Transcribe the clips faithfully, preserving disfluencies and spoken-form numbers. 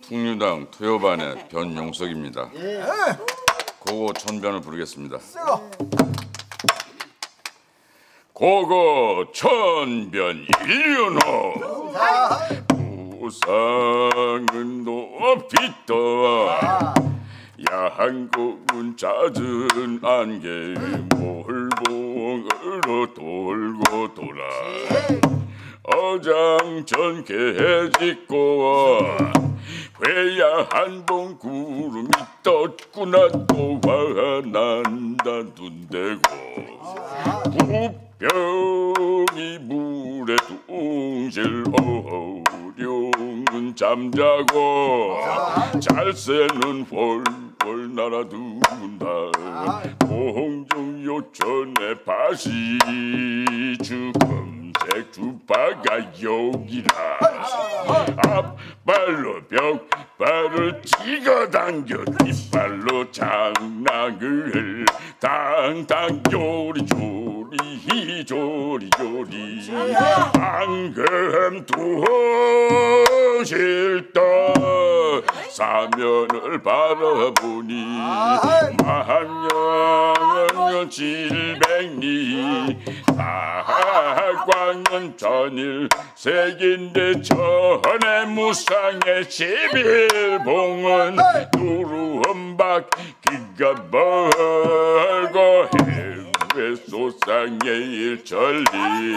풍류당 토요반의 변용석입니다. 예. 고고 천변을 부르겠습니다. 고고 천변 일륜호 부상은 높이 떠 양곡은 잦은 안개 몰봉으로 돌고 돌아 어장천 개짓고 회야한 번 구름이 떴구나 또 화난다 눈대고 부병이 물에 둥실 어룡은 잠자고 잘 새는 홀홀 날아든다 공중요천의 밭이 주금색 주파가 여기라 앞발로 벽발을 찍어당겨 뒷발로 장랑을 당당 요리조리 조리조리 방금 두실떡 사면을 바라보니 만년 칠백리 다광은 전일 색인데 전에 무상의 십일봉은 누르엄박 기가 멀고 해외 소상의 일천리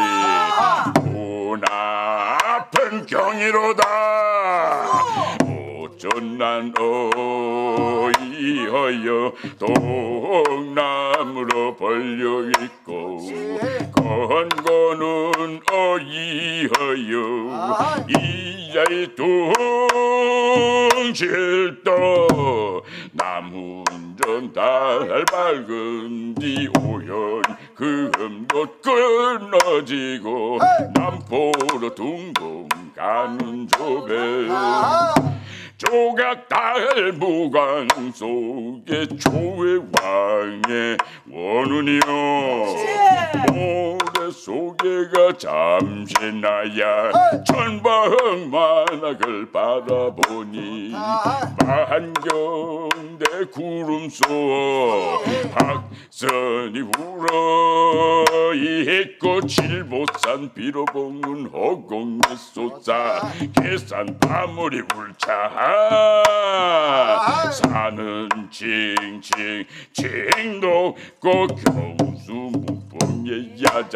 돈 아픈 경이로다 오전난 어이허여 동남으로 벌려있고 건거는 어이허여 이자의 둥실도 남운전 달 밝은 뒤 오연 금곳 끊어지고 남포로 둥둥 가는 조배 조각달 무광 속에 조회왕의 원운이여 모래 속에가 잠시 나야 천방만악을 바라보니 만경대 구름소 학선이 울어 있고 칠보산 비로봉은 허공에 쏟아 계산 바물이 울차 산은 칭칭 칭높고 경수 무봉에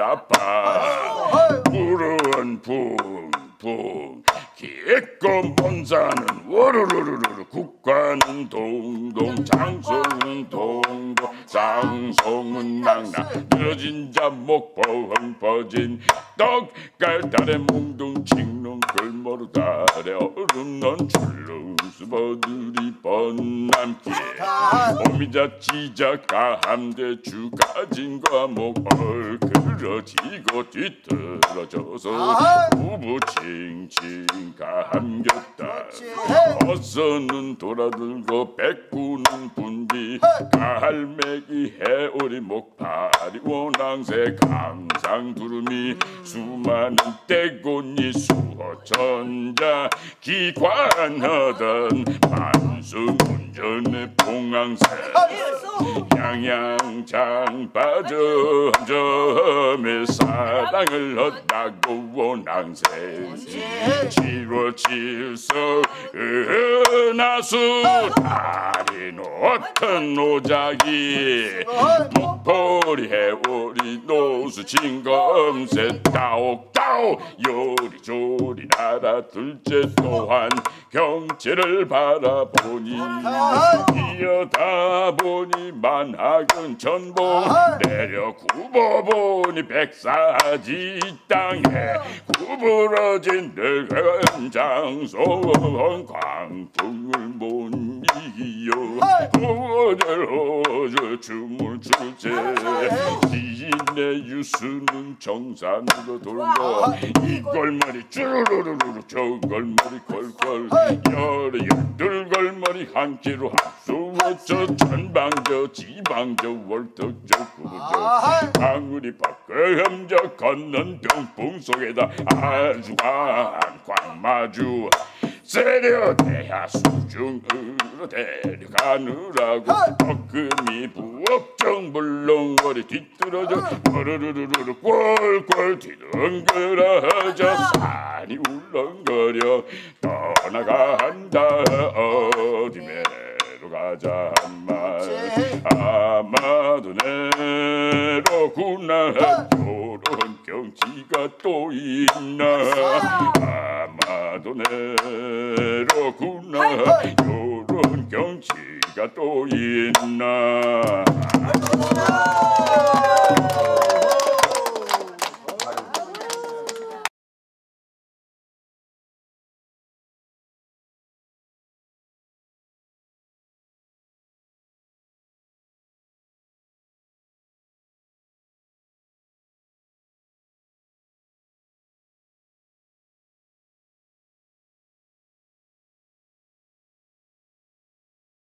야자파 푸른 풍풍 깊고 먼 산은 워르르르르 국가는 동동 장성은 동동 장성은 낭낭 늘어진 자목 버흥 퍼진 떡갈달에 몽둥 칭농 글머루 달에 얼음 넌 출렁 수버들이 번남길 오미자 지자 가함대 주가진과 목 얼그러지고 뒤틀어져서 우부칭칭 가함겼다 어서는 돌아들고 백구는 분비 갈매기 해오리 목파리 원앙새 강상두루미 수많은 떼곤이 수호천자 기관하던 만수문전의 봉황새 양양장 빠져 점에 사랑을 얻다고 원앙새 칠월칠석 은하수 달이 놓던 노자기 목포리 해오리 노수 진검새 따옥따옥 요리조리 나라 둘째 또한 경치를 바라보니 이어다 보니 만학은 전봉 내려 굽어보니 백사지 땅에 구부러진 늙은 장소원 광풍을 못 이겨 호절 호절 춤을 출제 지인의 유수는 정산으로 돌고 이 골머리 쭈루루루루 저 골머리 콜콜 열에 열둘 골머리 한 끼로 합수어쳐 전방저 지방저 월덕저 구부저 방울이 밖에 험져 걷는 병풍 속에다 아주 광광마주 세려대야 수중으로 데려가느라고 뻐끔이 부엌정 물렁거리 뒤뜰어져 으르르르르 꼴꼴 뒤덩그러져 산이 울렁거려 떠나간다 어디 매로 가자 말 아마도 내로구나 요런 경치가 또 있나 아마도 내로구나 요런 경치가 또 있나